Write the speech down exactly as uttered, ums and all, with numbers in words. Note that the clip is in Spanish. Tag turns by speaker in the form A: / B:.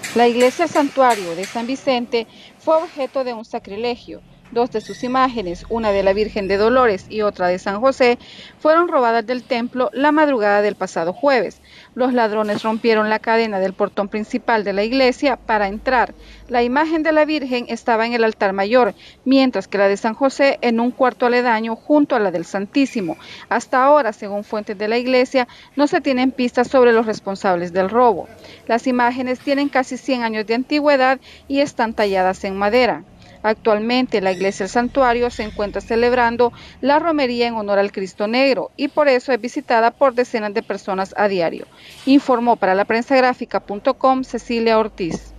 A: La iglesia Santuario de San Vicente fue objeto de un sacrilegio. Dos de sus imágenes, una de la Virgen de Dolores y otra de San José, fueron robadas del templo la madrugada del pasado jueves. Los ladrones rompieron la cadena del portón principal de la iglesia para entrar. La imagen de la Virgen estaba en el altar mayor, mientras que la de San José en un cuarto aledaño junto a la del Santísimo. Hasta ahora, según fuentes de la iglesia, no se tienen pistas sobre los responsables del robo. Las imágenes tienen casi cien años de antigüedad y están talladas en madera. Actualmente la iglesia del Santuario se encuentra celebrando la romería en honor al Cristo Negro y por eso es visitada por decenas de personas a diario. Informó para la prensa gráfica punto com Cecilia Ortiz.